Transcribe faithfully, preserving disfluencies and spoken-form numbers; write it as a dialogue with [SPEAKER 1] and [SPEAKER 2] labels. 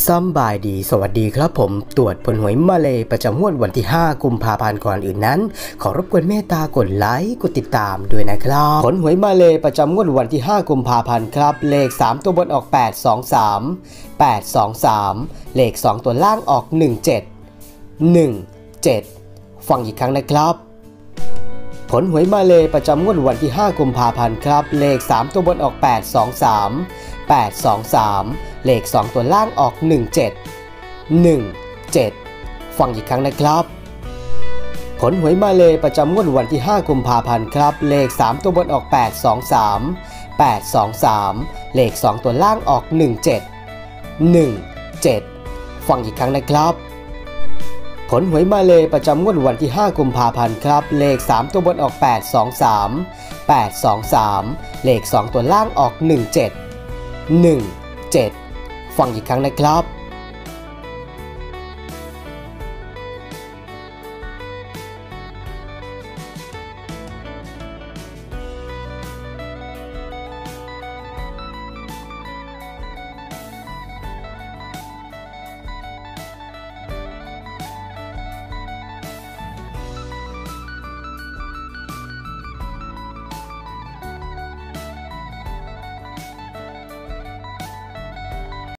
[SPEAKER 1] ซัมบายดีสวัสดีครับผมตรวจผลหวยมาเลยประจำงวดวันที่ห้ากุมภาพันธ์ก่อนอื่นนั้นขอรบกวนเมตตากดไลค์กดติดตามด้วยนะครับผลหวยมาเลยประจำงวดวันที่ห้ากุมภาพันธ์ครับเลขสามตัวบนออกแปด สอง สาม แปด สอง สามเลขสองตัวล่างออกหนึ่ง เจ็ด หนึ่ง เจ็ดฟังอีกครั้งนะครับผลหวยมาเลยประจำงวดวันที่ห้ากุมภาพันธ์ครับเลขสามตัวบนออกแปด สอง สาม แปด สอง สามเลขสองตัวล่างออกหนึ่ง เจ็ด หนึ่ง เจ็ดฟังอีกครั้งนะครับผลหวยมาเลยประจำงวดวันที่ห้ากุมภาพันธ์ครับเลขสามตัวบนออกแปด สอง สาม แปด สอง สามเลขสองตัวล่างออกหนึ่ง เจ็ด หนึ่ง เจ็ดฟังอีกครั้งนะครับผลหวยมาเลยประจำงวดวันที่ห้ากุมภาพันธ์ครับเลขสามตัวบนออกแปด สอง สาม แปด สอง สามเลขสองตัวล่างออกหนึ่ง เจ็ด หนึ่ง เจ็ดฟังอีกครั้งนะครับ